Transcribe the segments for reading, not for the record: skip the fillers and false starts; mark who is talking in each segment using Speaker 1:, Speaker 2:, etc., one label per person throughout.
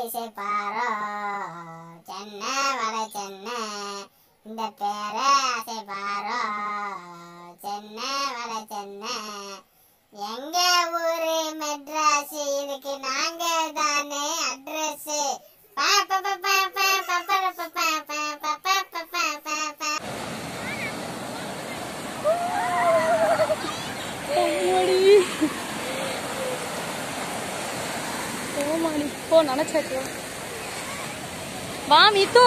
Speaker 1: இசை பாரோ சென்னை வட சென்னை இந்த பேரை அசை பாரோ சென்னை வட சென்னை எங்க ஊரு மெட்ராஸ் இதுக்கு நாங்க தானே அட்ரஸ்
Speaker 2: நினைச்சாச்சு வா மீத்து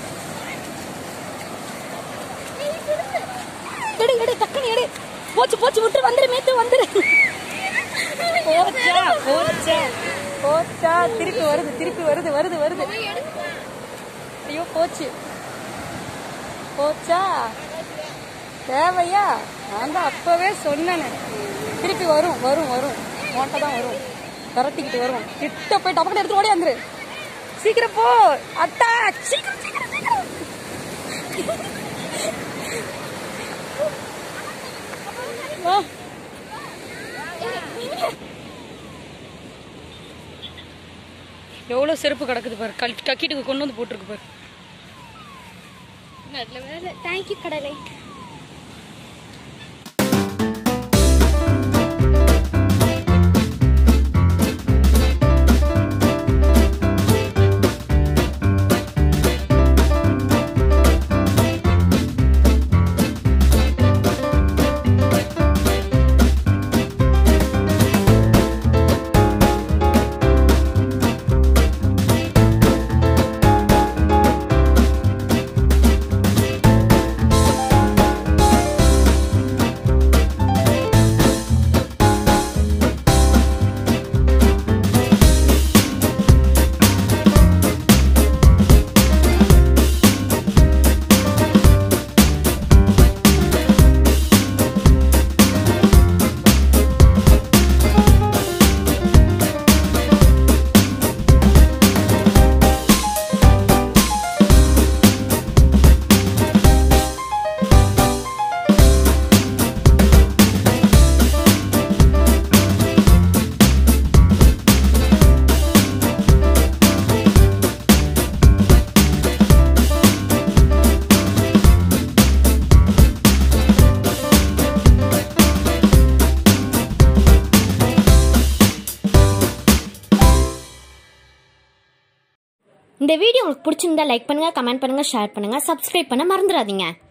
Speaker 2: எடு எடு டக்குனு எடு போச்சு போச்சு விட்டு வந்துரு மீத்து வந்துரு போச்சா போச்சா போச்சா திருப்பி வருது ஐயோ போச்சு போச்சா தேவையா நான் தான் அப்பவே சொன்னேன் திருப்பி வரும் மோட்டை தான் வரும் விரட்டிக்கிட்டு வருவோம் கிட்ட போய் டபக்கு எடுத்து ஓடி வந்துரு சீக்கிரம் போ அத்தா சீக்கிரம் எவ்வளவு செருப்பு கிடக்குது பாரு கக்கிட்டு கொண்டு வந்து போட்டுருக்கு பாரு தேங்க்யூ கடலை இந்த வீடியோ உங்களுக்கு பிடிச்சிருந்தா லைக் பண்ணுங்க, கமெண்ட் பண்ணுங்க, ஷேர் பண்ணுங்க, சப்ஸ்கிரைப் பண்ண மறந்துடாதீங்க.